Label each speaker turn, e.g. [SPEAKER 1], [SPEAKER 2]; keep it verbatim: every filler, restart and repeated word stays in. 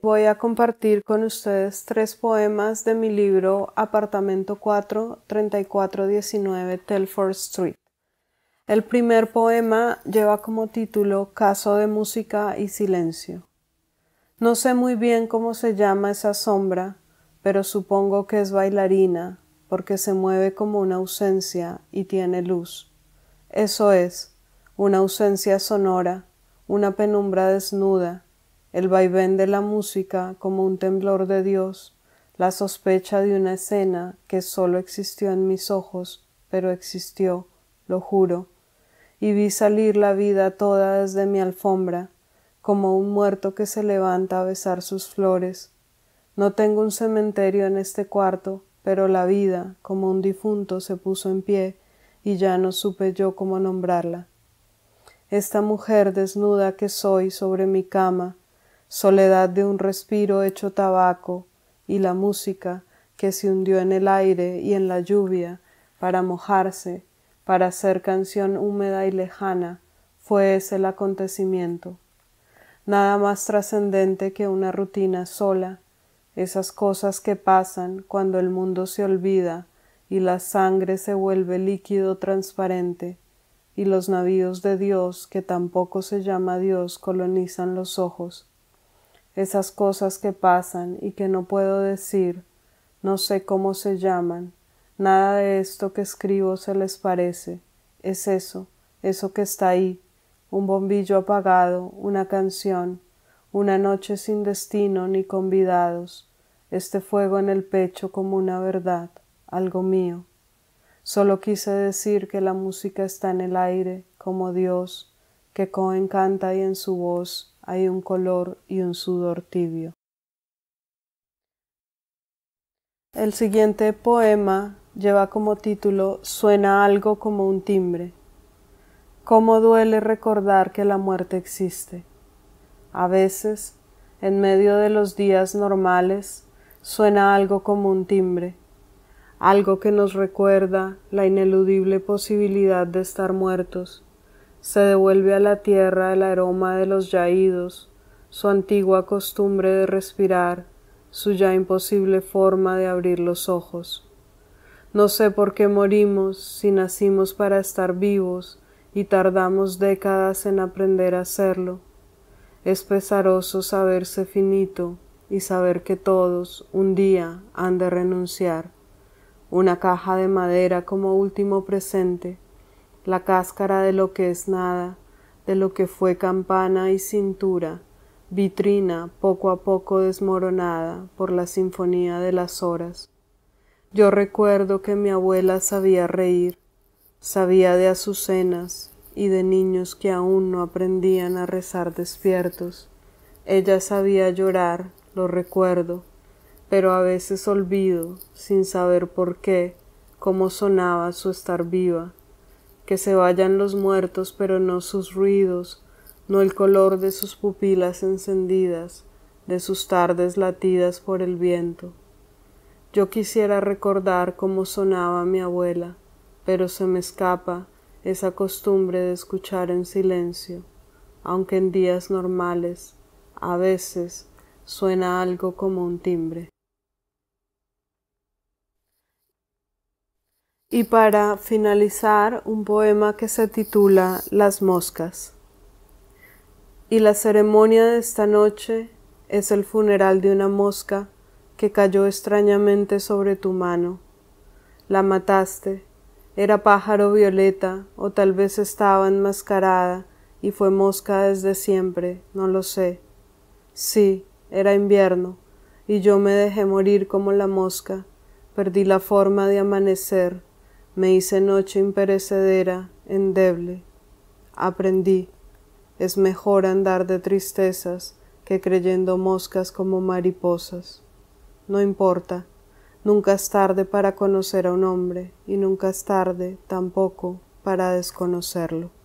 [SPEAKER 1] voy a compartir con ustedes tres poemas de mi libro Apartamento cuatro, treinta y cuatro diecinueve Telford Street. El primer poema lleva como título Caso de música y silencio. No sé muy bien cómo se llama esa sombra, pero supongo que es bailarina, porque se mueve como una ausencia y tiene luz. Eso es, una ausencia sonora, una penumbra desnuda, el vaivén de la música como un temblor de Dios, la sospecha de una escena que sólo existió en mis ojos, pero existió, lo juro, y vi salir la vida toda desde mi alfombra, como un muerto que se levanta a besar sus flores. No tengo un cementerio en este cuarto, pero la vida, como un difunto, se puso en pie, y ya no supe yo cómo nombrarla. Esta mujer desnuda que soy sobre mi cama, soledad de un respiro hecho tabaco, y la música que se hundió en el aire y en la lluvia para mojarse, para hacer canción húmeda y lejana, fue ese el acontecimiento. Nada más trascendente que una rutina sola, esas cosas que pasan cuando el mundo se olvida y la sangre se vuelve líquido transparente, y los navíos de Dios, que tampoco se llama Dios, colonizan los ojos. Esas cosas que pasan y que no puedo decir, no sé cómo se llaman, nada de esto que escribo se les parece, es eso, eso que está ahí, un bombillo apagado, una canción, una noche sin destino ni convidados, este fuego en el pecho como una verdad, algo mío. Solo quise decir que la música está en el aire, como Dios, que Cohen canta y en su voz hay un color y un sudor tibio. El siguiente poema lleva como título Suena algo como un timbre. Cómo duele recordar que la muerte existe. A veces, en medio de los días normales, suena algo como un timbre, algo que nos recuerda la ineludible posibilidad de estar muertos. Se devuelve a la tierra el aroma de los yaídos, su antigua costumbre de respirar, su ya imposible forma de abrir los ojos. No sé por qué morimos si nacimos para estar vivos y tardamos décadas en aprender a hacerlo. Es pesaroso saberse finito y saber que todos un día han de renunciar. Una caja de madera como último presente, la cáscara de lo que es nada, de lo que fue campana y cintura, vitrina poco a poco desmoronada por la sinfonía de las horas. Yo recuerdo que mi abuela sabía reír, sabía de azucenas y de niños que aún no aprendían a rezar despiertos. Ella sabía llorar, lo recuerdo, pero a veces olvido, sin saber por qué, cómo sonaba su estar viva. Que se vayan los muertos, pero no sus ruidos, no el color de sus pupilas encendidas, de sus tardes latidas por el viento. Yo quisiera recordar cómo sonaba mi abuela, pero se me escapa esa costumbre de escuchar en silencio, aunque en días normales, a veces, suena algo como un timbre. Y para finalizar, un poema que se titula Las moscas. Y la ceremonia de esta noche es el funeral de una mosca que cayó extrañamente sobre tu mano. La mataste, era pájaro violeta o tal vez estaba enmascarada y fue mosca desde siempre, no lo sé. Sí, era invierno y yo me dejé morir como la mosca, perdí la forma de amanecer. Me hice noche imperecedera, endeble. Aprendí, es mejor andar de tristezas que creyendo moscas como mariposas. No importa, nunca es tarde para conocer a un hombre y nunca es tarde tampoco para desconocerlo.